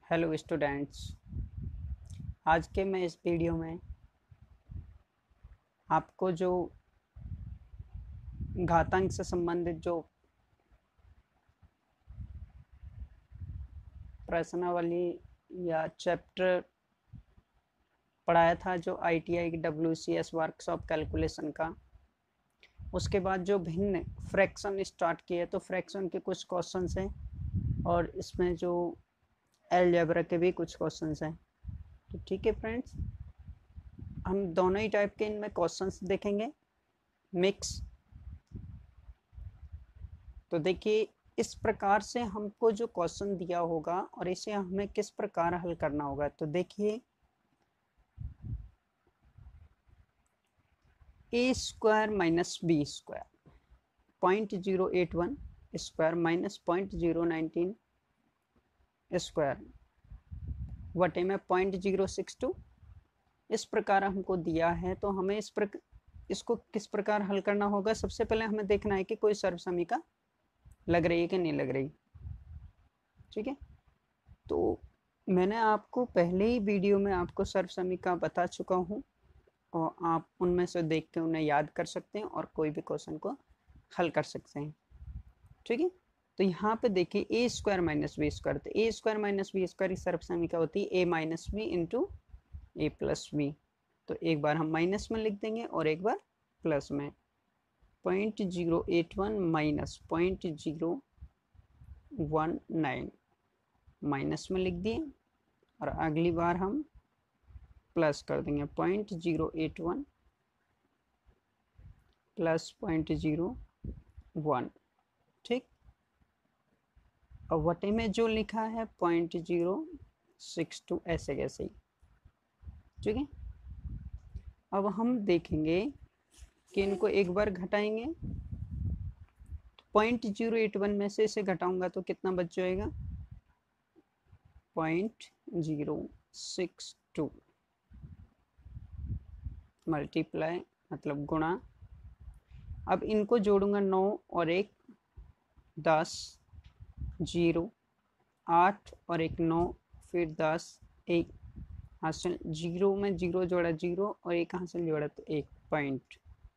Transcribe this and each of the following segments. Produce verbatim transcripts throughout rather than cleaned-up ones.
Hello students, आज के मैं इस वीडियो में आपको जो घातांक से संबंधित जो प्रश्नावली या चैप्टर पढ़ाया था, जो आईटीआई की डब्ल्यूसीएस वर्कशॉप कैलकुलेशन का, उसके बाद जो भिन्न फ्रैक्शन स्टार्ट किए तो फ्रैक्शन के कुछ क्वेश्चंस हैं और इसमें जो अलजेब्रा के भी कुछ क्वेश्चंस हैं। तो ठीक है फ्रेंड्स, हम दोनों ही टाइप के इनमें क्वेश्चंस देखेंगे, मिक्स। तो देखिए, इस प्रकार से हमको जो क्वेश्चन दिया होगा और इसे हमें किस प्रकार हल करना होगा। तो देखिए, A square minus B square point zero eight one square minus point zero nineteen square वटे में पॉइंट जीरो सिक्स टू, इस प्रकार हमको दिया है। तो हमें इस प्रकार इसको किस प्रकार हल करना होगा। सबसे पहले हमें देखना है कि कोई सर्वसमीका लग रही है कि नहीं लग रही। ठीक है, तो मैंने आपको पहले ही वीडियो में आपको सर्वसमीका बता चुका हूँ और आप उनमें से देख के उन्हें याद कर सकते हैं और कोई भी क्वेश्चन को हल कर सकते हैं। ठीक है, तो यहाँ पे देखिए, A square minus B square, तो A square minus B square की सर्वसमीका होती है A minus B into A plus B. तो एक बार हम माइनस में लिख देंगे और एक बार प्लस में। Point zero eight one minus point zero one nine minus में लिख दिए और अगली बार हम प्लस कर देंगे। Point zero eight one plus point zero one. ठीक, और वटे में जो लिखा है पॉइंट जीरो सिक्स टू, ऐसे कैसे ही। ठीक है, अब हम देखेंगे कि इनको एक बार घटाएंगे। पॉइंट जीरो एट वन में से इसे घटाऊंगा तो कितना बच जाएगा, point zero six two multiply मतलब गुणा। अब इनको जोड़ूंगा, नौ और एक दस, जीरो आठ और एक नौ, फिर दस, एक हासिल, जीरो में जीरो जोड़ा जीरो और एक हासिल जोड़ा तो एक, पॉइंट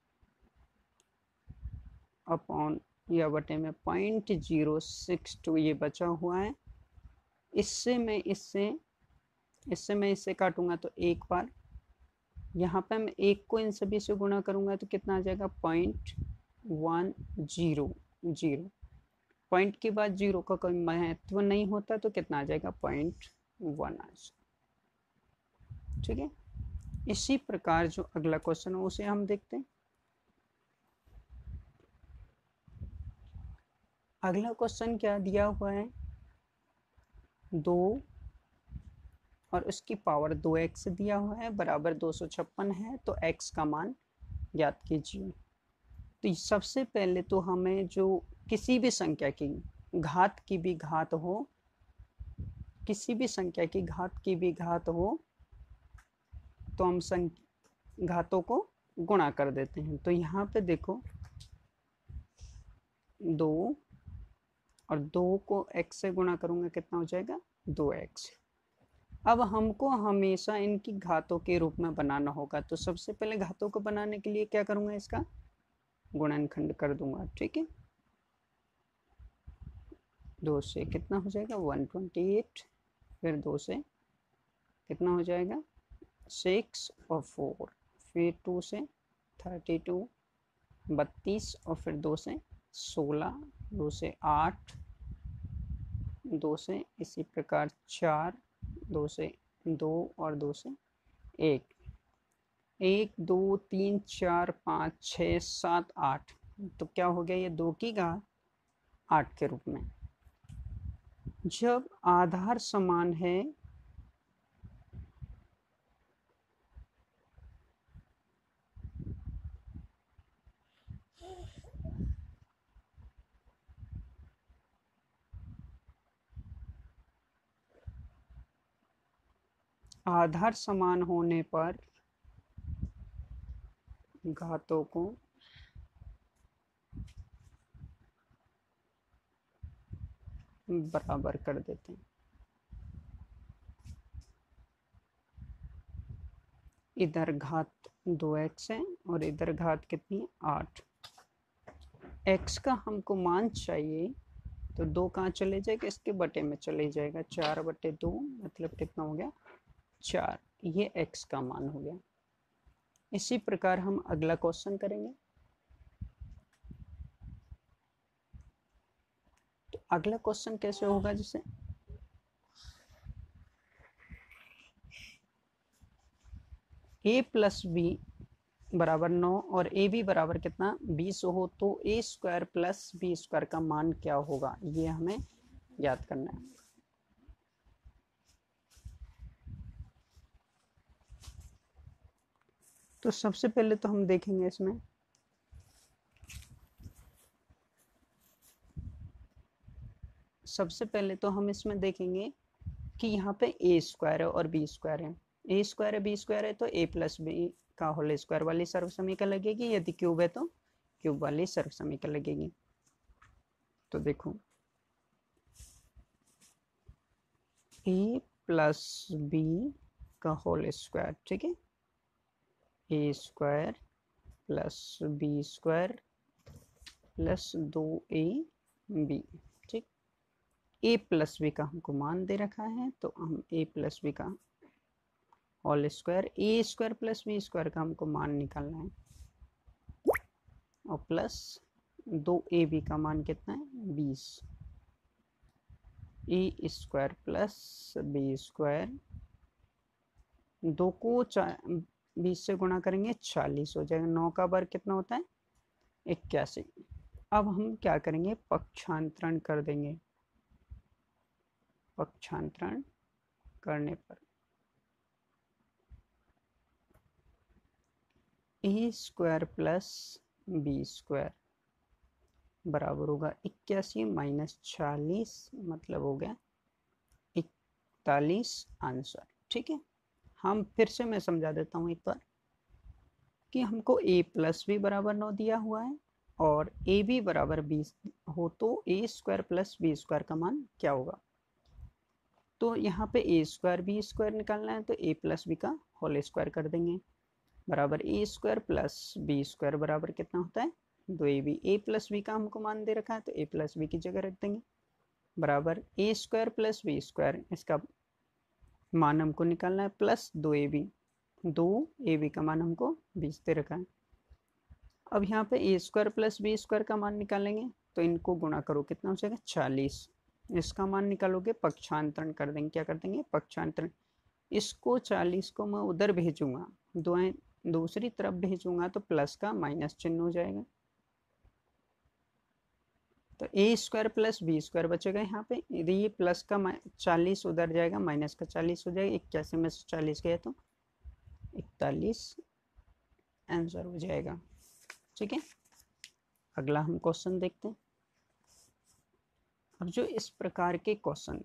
अपॉन या बटे में पॉइंट जीरो सिक्स टू ये बचा हुआ है। इससे मैं इससे इससे मैं इससे काटूंगा तो एक बार, यहाँ पे मैं एक को इन सभी से गुणा करूंगा तो कितना आ जाएगा, point one zero zero. Point के बाद जीरो का कोई महत्व नहीं होता तो कितना आ जाएगा, पॉइंट वन आ जाएगा। ठीक है, इसी प्रकार जो अगला क्वेश्चन है उसे हम देखते हैं। अगला क्वेश्चन क्या दिया हुआ है, दो और उसकी पावर दो एक्स दिया हुआ है बराबर दो सौ छप्पन है, तो एक्स का मान ज्ञात कीजिए। तो सबसे पहले तो हमें जो किसी भी संख्या की घात की भी घात हो, किसी भी संख्या की घात की भी घात हो तो हम संख्या घातों को गुणा कर देते हैं। तो यहाँ पे देखो, दो और दो को x से गुणा करूंगा कितना हो जाएगा, दो एक्स। अब हमको हमेशा इनकी घातों के रूप में बनाना होगा। तो सबसे पहले घातों को बनाने के लिए क्या करूंगा, इसका गुणनखंड कर दूंगा। ठीक है, दो से कितना हो जाएगा, वन ट्वेंटी एट, फिर दो से कितना हो जाएगा, सिक्स और फोर, फिर टू से थर्टी टू, बत्तीस और फिर दो से सोलह, दो से आठ, दो से इसी प्रकार चार, दो से दो और दो से एक, एक दो तीन चार पाँच छः सात आठ। तो क्या हो गया, ये दो की घात आठ के रूप में। जब आधार समान है आधार समान होने पर घातों को बराबर कर देते हैं। इधर घात दो एक्स है और इधर घात कितनी है, आठ। एक्स का हमको मान चाहिए, तो दो कहाँ चले जाएगा, इसके बटे में चले जाएगा, चार बटे दो मतलब कितना हो गया, चार। ये एक्स का मान हो गया। इसी प्रकार हम अगला क्वेश्चन करेंगे। तो अगला क्वेश्चन कैसे होगा, जैसे ए प्लस बी बराबर नौ और ए बी बराबर कितना, बीस हो, तो A square plus B square का मान क्या होगा, ये हमें याद करना है। तो सबसे पहले तो हम देखेंगे इसमें सबसे पहले तो हम इसमें देखेंगे कि यहाँ पे ए स्क्वायर है और बी स्क्वायर है। ए स्क्वायर है बी स्क्वायर है तो ए प्लस बी का होल स्क्वायर वाली सर्व समीकरण लगेगी, यदि क्यूब है तो क्यूब वाली सर्व समीकरण लगेगी। तो देखो ए प्लस बी का होल स्क्वायर, ठीक है, A square plus B square plus दो ए बी, ठीक। ए प्लस बी का हमको मान दे रखा है, तो हम ए प्लस बी का whole square, A square plus B square का हमको मान निकालना है, और प्लस दो ए बी का मान कितना है, बीस। A square plus B square, दो को बीस से गुणा करेंगे चालीस हो जाएगा, नौ का वर्ग कितना होता है, इक्यासी। अब हम क्या करेंगे, पक्षांतरण कर देंगे। पक्षांतरण करने पर A square plus B square बराबर होगा इक्यासी माइनस चालीस, मतलब हो गया इकतालीस आंसर, ठीक है। हम फिर से मैं समझा देता हूँ एक बार कि हमको a प्लस बी बराबर नौ दिया हुआ है और ए बी बराबर बीस हो, तो A square plus B square का मान क्या होगा। तो यहाँ पे ए स्क्वायर बी स्क्वायर निकालना है, तो ए प्लस बी का होल स्क्वायर कर देंगे, बराबर A square plus B square बराबर कितना होता है, दो A B. A plus B का हमको मान दे रखा है, तो ए प्लस बी की जगह रख देंगे, बराबर A square plus B square, इसका मान हमको निकालना है, प्लस दो ए बी, दो ए बी का मान हमको बीस दे रखा है। अब यहाँ पे A square plus B square का मान निकालेंगे, तो इनको गुणा करो, कितना हो जाएगा, चालीस। इसका मान निकालोगे, पक्षांतरण कर देंगे, क्या कर देंगे, पक्षांतरण। इसको चालीस को मैं उधर भेजूंगा, दो दूसरी तरफ भेजूंगा, तो प्लस का माइनस चिन्ह हो जाएगा, तो A square plus B square बचेगा यहाँ पे, यदि ये प्लस का चालीस उधर जाएगा, माइनस का चालीस हो जाएगा, इक्यासी में से चालीस गया तो इकतालीस आंसर हो जाएगा, ठीक है। अगला हम क्वेश्चन देखते हैं। अब जो इस प्रकार के क्वेश्चन,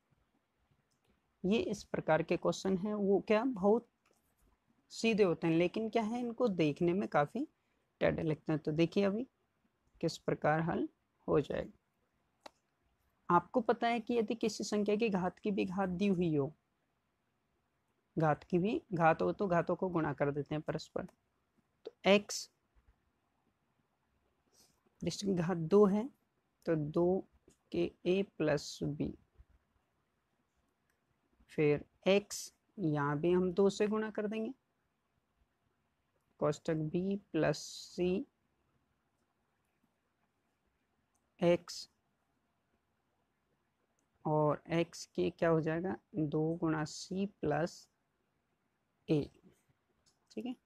ये इस प्रकार के क्वेश्चन हैं, वो क्या बहुत सीधे होते हैं, लेकिन क्या है, इनको देखने में काफ़ी टेढ़े लगते हैं। तो देखिए अभी किस प्रकार हल हो जाएगा। आपको पता है कि यदि किसी संख्या की घात की भी घात दी हुई हो, घात की भी घात हो, तो घातों को गुणा कर देते हैं परस्पर। तो x जिसकी घात दो है, तो दो के a प्लस बी, फिर x यहाँ भी हम दो से गुणा कर देंगे, कोष्टक b प्लस सी x, और x के क्या हो जाएगा, दो गुणा सी प्लस ए, ठीक है।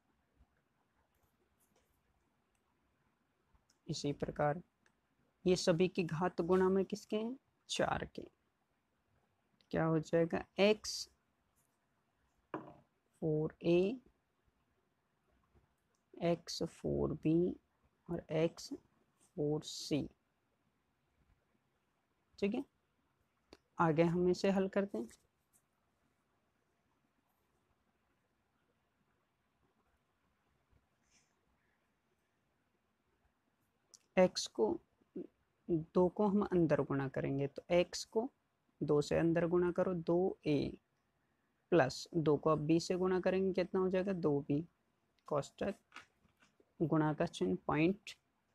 इसी प्रकार ये सभी की घात गुणा में किसके हैं, चार के, क्या हो जाएगा, x four A, x four B और x फोर सी, ठीक है। आगे हम इसे हल करते हैं। x को दो को हम अंदर गुणा करेंगे, तो x को दो से अंदर गुणा करो, दो ए प्लस दो को अब बी से गुणा करेंगे कितना हो जाएगा दो बी, कोष्टक गुणा का चिन्ह पॉइंट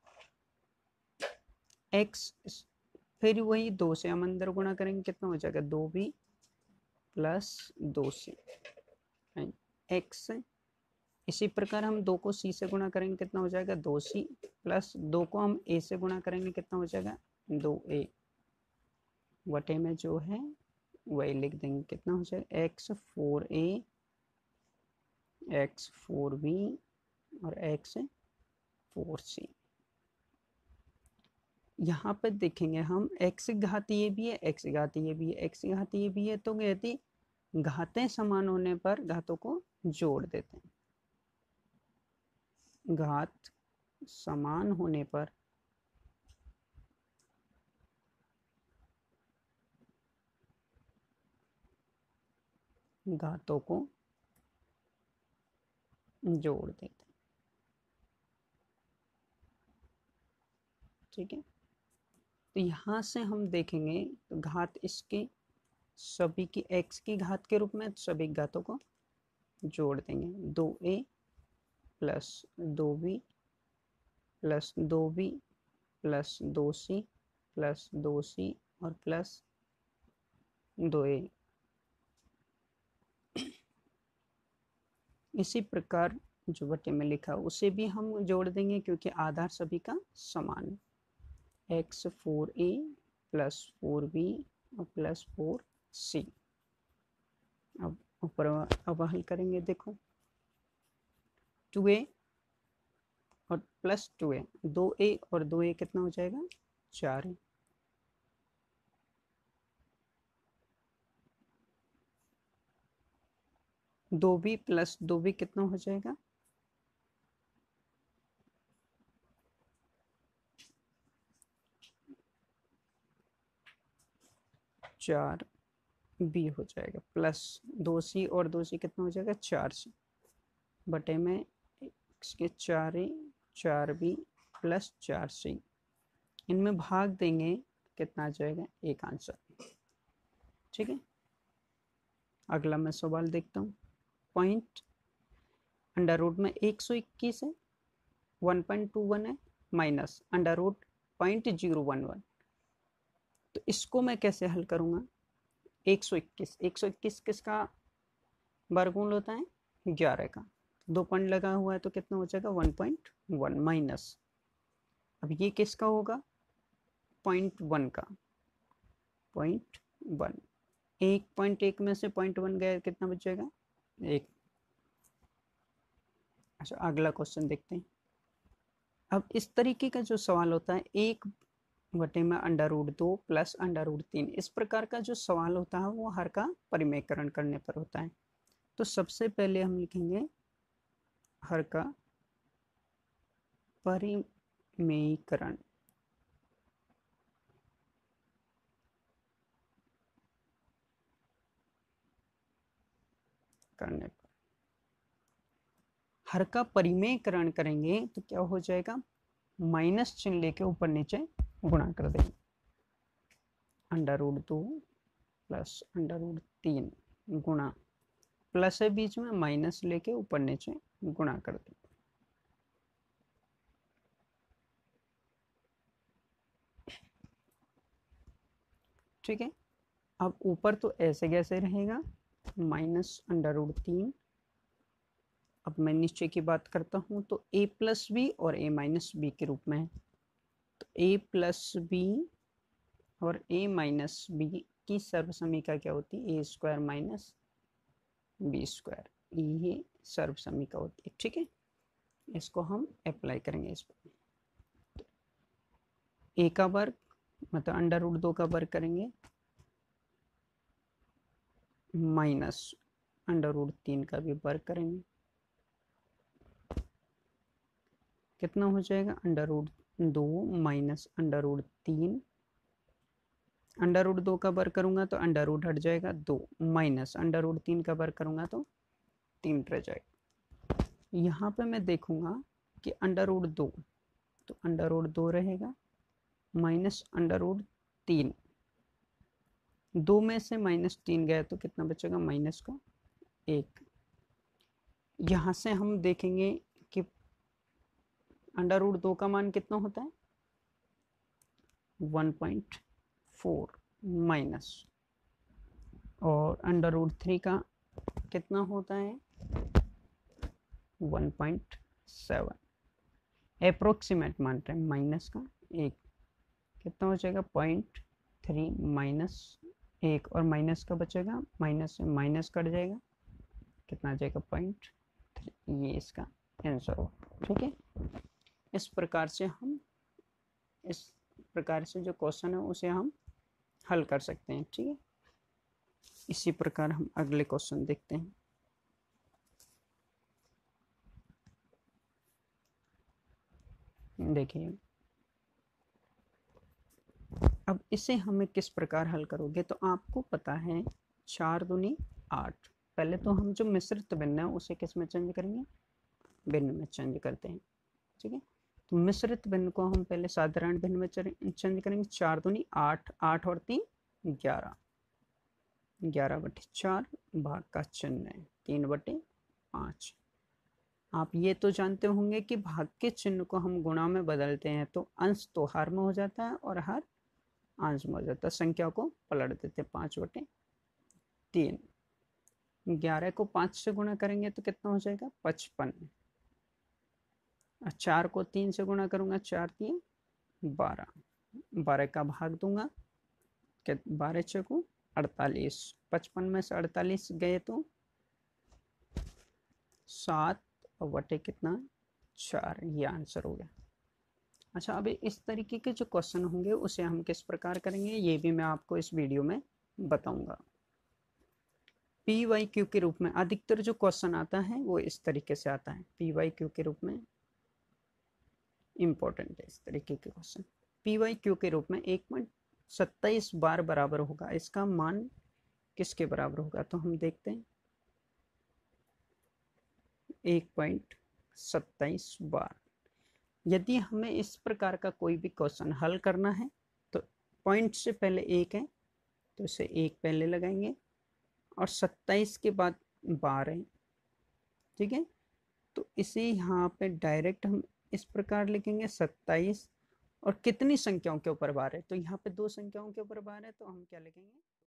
एक्स, फिर वही दो से हम अंदर गुणा करेंगे कितना हो जाएगा दो बी प्लस दो सी एक्स। इसी प्रकार हम दो को सी से गुणा करेंगे कितना हो जाएगा दो सी प्लस दो को हम ए से गुणा करेंगे कितना हो जाएगा दो ए, वटे में जो है वही लिख देंगे कितना हो जाएगा X four A X four B और एक्स फोर सी। यहाँ पर देखेंगे हम एक्स घात ये भी है एक्स घात ये भी है एक्स घात ये भी है, तो यदि घातें समान होने पर घातों को जोड़ देते हैं, घात समान होने पर घातों को जोड़ देते हैं, ठीक है। तो यहाँ से हम देखेंगे तो घात इसके सभी की x की घात के रूप में सभी घातों को जोड़ देंगे, दो ए प्लस दो बी प्लस दो बी प्लस दो सी प्लस दो सी और प्लस दो ए। इसी प्रकार जो बटे में लिखा उसे भी हम जोड़ देंगे क्योंकि आधार सभी का समान है, X four A plus four B और प्लस फोर सी। अब ऊपर अब हल करेंगे, देखो टू ए और प्लस टू ए, दो ए और दो ए कितना हो जाएगा चार ए, दो बी प्लस दो बी कितना हो जाएगा चार बी हो जाएगा, प्लस दो सी और दो सी कितना हो जाएगा चार सी, बटे में इसके चार ए चार बी प्लस चार सी, इनमें भाग देंगे कितना आ जाएगा एक आंसर, ठीक है। अगला मैं सवाल देखता हूँ, पॉइंट अंडर रूट में एक सौ इक्कीस है, वन पॉइंट टू वन है minus under root point zero one one, तो इसको मैं कैसे हल करूँगा। एक सौ इक्कीस एक सौ इक्कीस किसका वर्गमूल होता है ग्यारह का, दो पॉइंट लगा हुआ है तो कितना हो जाएगा वन पॉइंट वन माइनस, अब ये किसका होगा पॉइंट वन का, पॉइंट वन, एक पॉइंट एक में से पॉइंट वन गया कितना बच जाएगा एक। अच्छा अगला क्वेश्चन देखते हैं। अब इस तरीके का जो सवाल होता है एक बटे में अंडर रूट दो प्लस अंडर रूट तीन, इस प्रकार का जो सवाल होता है वो हर का परिमेयकरण करने पर होता है। तो सबसे पहले हम लिखेंगे हर का परिमेयकरण, करने पर हर का परिमेयकरण करेंगे तो क्या हो जाएगा माइनस चिन्ह लेके ऊपर नीचे गुणा कर देंगे, अंडर रूट दो प्लस अंडर रूट तीन गुणा, प्लस है बीच में माइनस लेके ऊपर नीचे गुणा कर देंगे, ठीक है। अब ऊपर तो ऐसे कैसे रहेगा माइनस अंडर रूट तीन, अब मैं नीचे की बात करता हूँ तो a प्लस बी और a माइनस बी के रूप में है, तो a प्लस बी और a माइनस बी की सर्वसमीका क्या होती है A square minus B square, ये सर्वसमीका होती है, ठीक है। इसको हम अप्लाई करेंगे इस पर, तो a का वर्ग मतलब अंडर रूट दो का वर्ग करेंगे माइनस अंडर रूट तीन का भी वर्ग करेंगे, कितना हो जाएगा अंडर रूट दो माइनस अंडर रूट तीन, अंडर रूट दो का वर्ग करूंगा तो अंडर रूट हट जाएगा दो, माइनस अंडर रूट तीन का वर्ग करूंगा तो तीन रह जाएगा। यहाँ पे मैं देखूंगा कि अंडर रूट दो तो अंडर रूट दो रहेगा माइनस अंडर रूट तीन, दो में से माइनस तीन गया तो कितना बचेगा माइनस का एक। यहाँ से हम देखेंगे कि अंडर रूट दो का मान कितना होता है, वन पॉइंट फोर माइनस, और अंडर रूट थ्री का कितना होता है, वन पॉइंट सेवन। अप्रोक्सीमेट मान रहे हैं माइनस का एक, कितना हो जाएगा, पॉइंट थ्री माइनस एक, और माइनस का बचेगा, माइनस से माइनस कट जाएगा, कितना आ जाएगा, पॉइंट थ्री। ये इसका आंसर हो। ठीक है, इस प्रकार से हम इस प्रकार से जो क्वेश्चन है उसे हम हल कर सकते हैं। ठीक है, इसी प्रकार हम अगले क्वेश्चन देखते हैं। देखिए, अब इसे हमें किस प्रकार हल करोगे, तो आपको पता है चार दूनी आठ। पहले तो हम जो मिश्रित भिन्न है उसे किस में चेंज करेंगे, भिन्न में चेंज करते हैं। ठीक है, तो मिश्रित भिन्न को हम पहले साधारण भिन्न में चेंज करेंगे। चार दूनी आठ, आठ और तीन ग्यारह, ग्यारह बटे चार, भाग का चिन्ह है तीन बटे पाँच। आप ये तो जानते होंगे कि भाग के चिन्ह को हम गुणा में बदलते हैं तो अंश तो हर में हो जाता है और हर अंश में हो जाता है। संख्या को पलट देते, पाँच बटे तीन। ग्यारह को पाँच से गुणा करेंगे तो कितना हो जाएगा, पचपन। चार को तीन से गुणा करूंगा, चार तीन बारह, बारह का भाग दूंगा, बारह छको अड़तालीस, पचपन में से अड़तालीस गए तो सात बटे कितना, चार। ये आंसर हो गया। अच्छा, अभी इस तरीके के जो क्वेश्चन होंगे उसे हम किस प्रकार करेंगे ये भी मैं आपको इस वीडियो में बताऊंगा। पी वाई क्यू के रूप में अधिकतर जो क्वेश्चन आता है वो इस तरीके से आता है, पी वाई क्यू के रूप में इंपॉर्टेंट है इस तरीके के क्वेश्चन। पी वाई क्यू के रूप में एक पॉइंट सत्ताईस बार बराबर होगा, इसका मान किसके बराबर होगा, तो हम देखते हैं एक पॉइंट सत्ताईस बार। यदि हमें इस प्रकार का कोई भी क्वेश्चन हल करना है तो पॉइंट से पहले एक है तो इसे एक पहले लगाएंगे और सत्ताईस के बाद बार है। ठीक है, तो इसे यहाँ पे डायरेक्ट हम इस प्रकार लिखेंगे सत्ताईस, और कितनी संख्याओं के ऊपर बार है, तो यहाँ पे दो संख्याओं के ऊपर बार है तो हम क्या लिखेंगे,